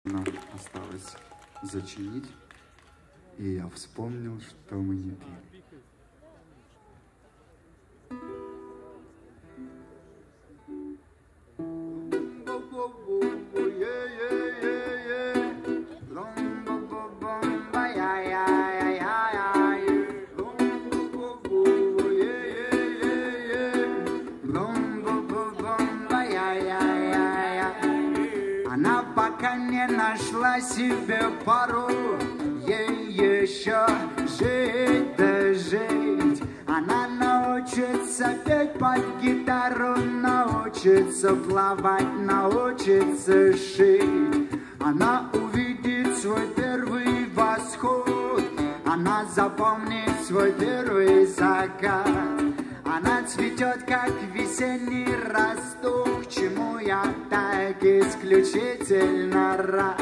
Нам осталось зачинить, и я вспомнил, что мы не пили. Она пока не нашла себе пару, ей еще жить да жить. Она научится петь под гитару, научится плавать, научится шить. Она увидит свой первый восход, она запомнит свой первый закат. Она цветет, как весенний росток, чему я так исключительно рад.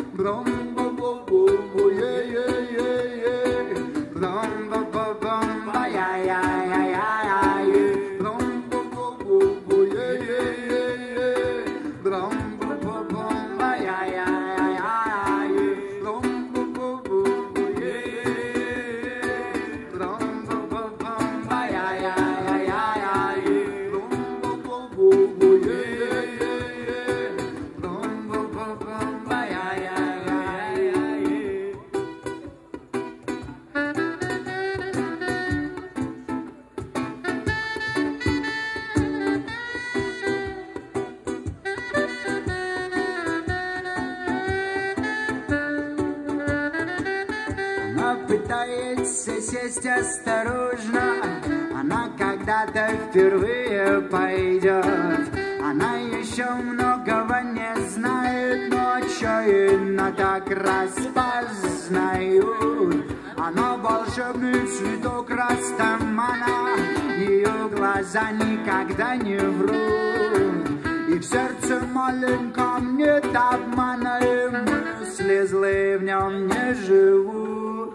Пытается сесть осторожно, она когда-то впервые пойдет. Она еще многого не знает, но отчаянно так распознают. Она волшебный цветок растамана, ее глаза никогда не врут. И в сердце маленьком нет обмана, и мысли злые в нем не живут.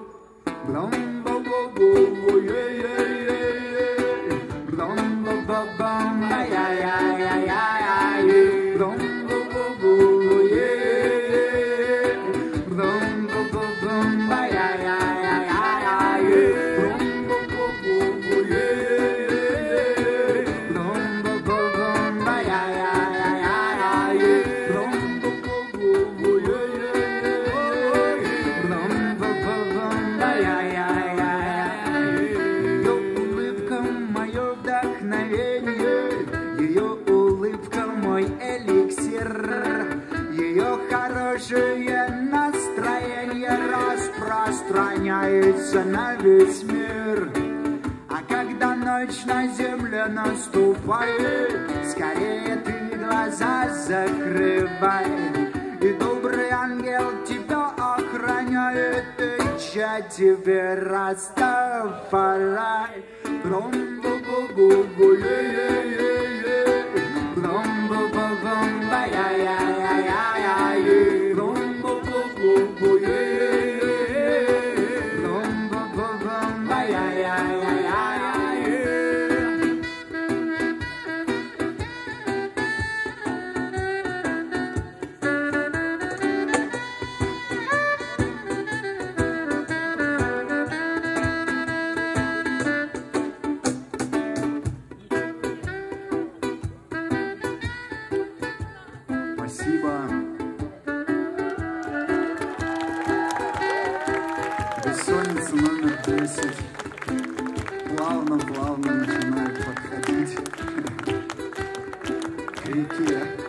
Хорошее настроение распространяется на весь мир. А когда ночь на земле наступает, скорее ты глаза закрывай. И добрый ангел тебя охраняет, и ча тебе Растафарай. Спасибо. Бессонница номер 10. Плавно-плавно начинает подходить к реке.